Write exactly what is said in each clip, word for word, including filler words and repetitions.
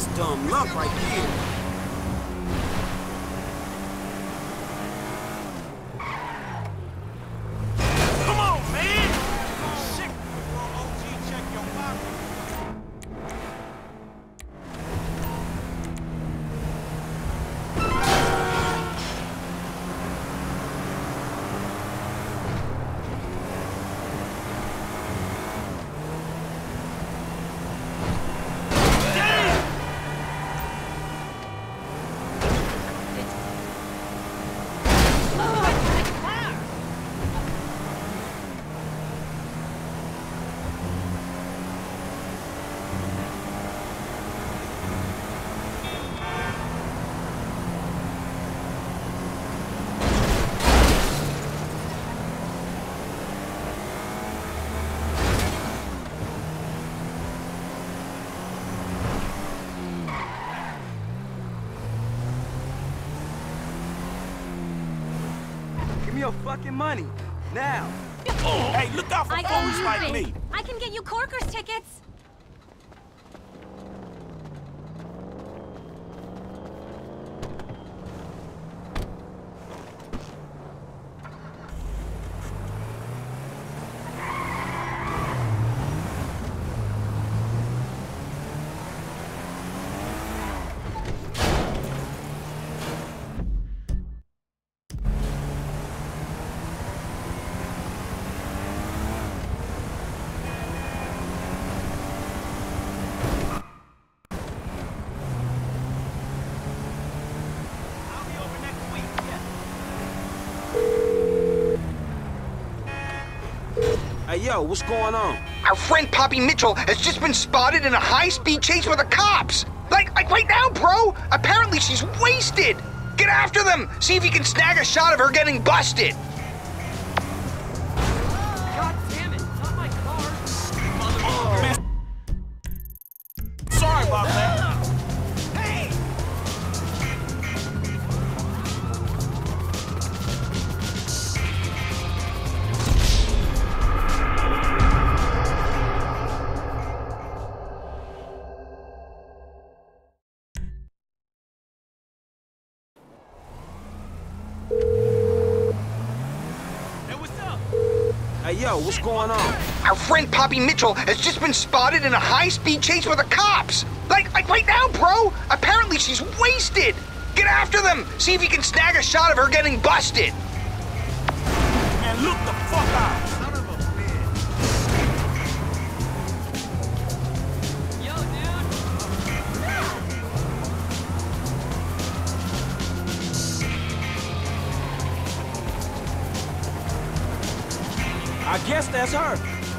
That's dumb luck right there. Come on, man! Shit, before O G check your pocket. Give me your fucking money, now. Hey, look out for I fools owe like you me. things. I can get you Corker's tickets. Hey, yo, what's going on? Our friend Poppy Mitchell has just been spotted in a high-speed chase with the cops. Like, like right now, bro. Apparently she's wasted. Get after them. See if you can snag a shot of her getting busted. God damn it, not my car. Oh, man. Sorry about that. Hey! Hey, yo, what's going on? Our friend Poppy Mitchell has just been spotted in a high-speed chase with the cops. Like, like right now, bro. Apparently she's wasted. Get after them. See if you can snag a shot of her getting busted. Man, look the fuck out. Son of a bitch. Yo, I guess that's her.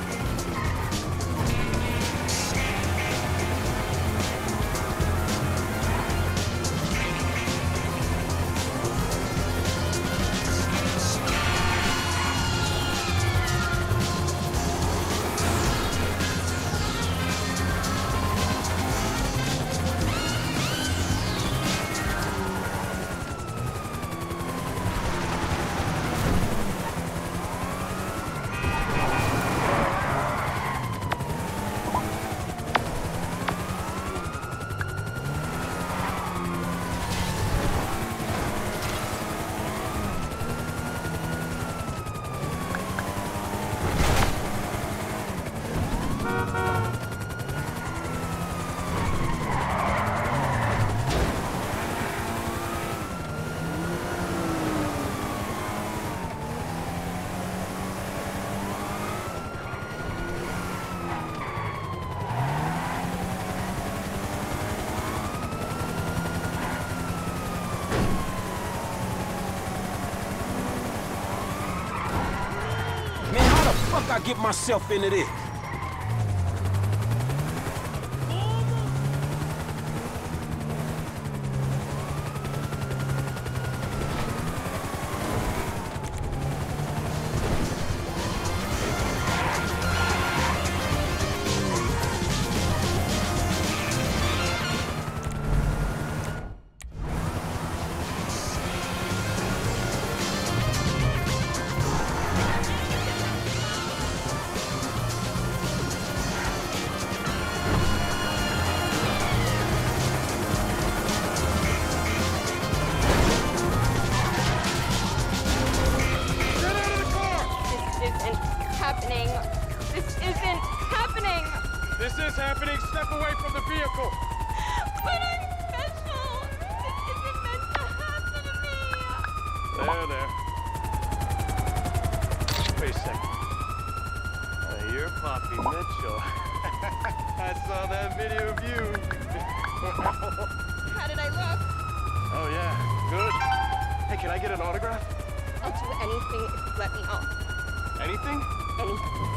I get myself into this? happening. This isn't happening. This is happening. Step away from the vehicle. But I'm special. This isn't meant to happen to me. There, there. Wait a second. Uh, you're Poppy Mitchell. I saw that video of you. How did I look? Oh, yeah. Good. Hey, can I get an autograph? I'll do anything if you let me off. Anything? Anything.